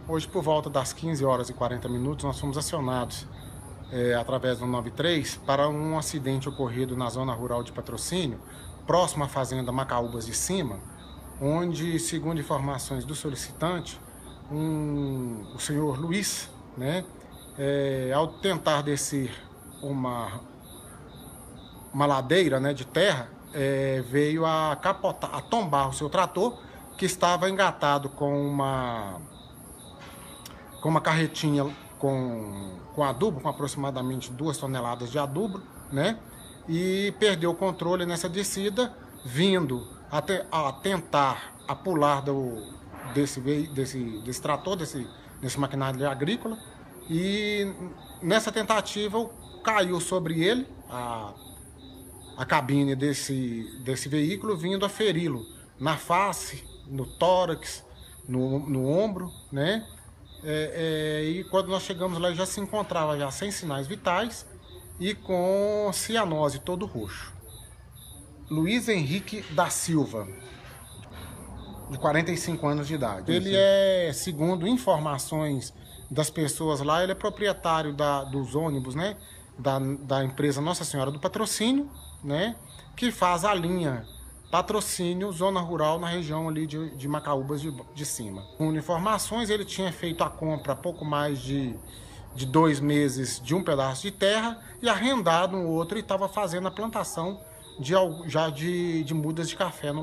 Hoje, por volta das 15 horas e 40 minutos, nós fomos acionados através do 93 para um acidente ocorrido na zona rural de Patrocínio, próximo à fazenda Macaúbas de Cima, onde, segundo informações do solicitante, o senhor Luiz, né, ao tentar descer uma ladeira, né, de terra, veio a capotar, a tombar o seu trator, que estava engatado com uma carretinha com adubo, com aproximadamente 2 toneladas de adubo, né? E perdeu o controle nessa descida, vindo a tentar pular desse trator, desse maquinário agrícola. E nessa tentativa caiu sobre ele a cabine desse veículo, vindo a feri-lo na face, no tórax, no ombro, né? E quando nós chegamos lá, ele já se encontrava já sem sinais vitais e com cianose todo roxo. Luiz Henrique da Silva, de 45 anos de idade. Ele segundo informações das pessoas lá, ele é proprietário dos ônibus, né? Da empresa Nossa Senhora do Patrocínio, né? Que faz a linha Patrocínio, zona rural, na região ali de Macaúbas de Cima. Com informações, ele tinha feito a compra há pouco mais de 2 meses de um pedaço de terra e arrendado um outro, e estava fazendo a plantação de mudas de café